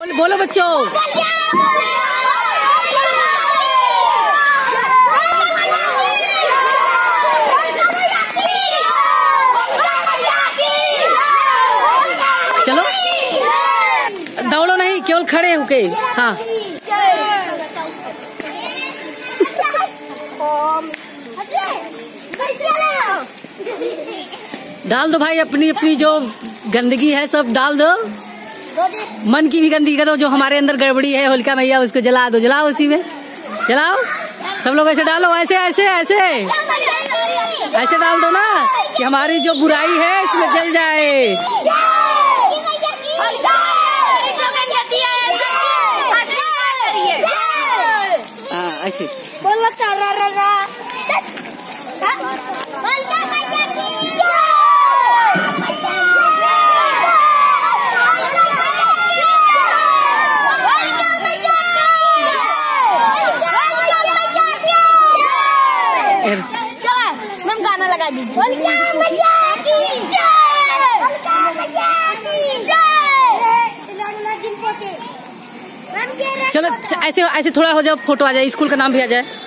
बोलो बच्चों। चलो दौड़ो नहीं, केवल खड़े होके। हाँ डाल दो भाई, अपनी अपनी जो गंदगी है सब डाल दो। मन की भी गंदगी कर दो, जो हमारे अंदर गड़बड़ी है होलिका मैया उसको जला दो। जलाओ, उसी में जलाओ। सब लोग ऐसे डालो, ऐसे ऐसे ऐसे ऐसे डाल दो ना कि हमारी जो बुराई है इसमें जल जाए। हाँ ऐसे मैम गाना लगा दीजिए। चलो ऐसे ऐसे थोड़ा हो जाओ, फोटो आ जाए, स्कूल का नाम भी आ जाए।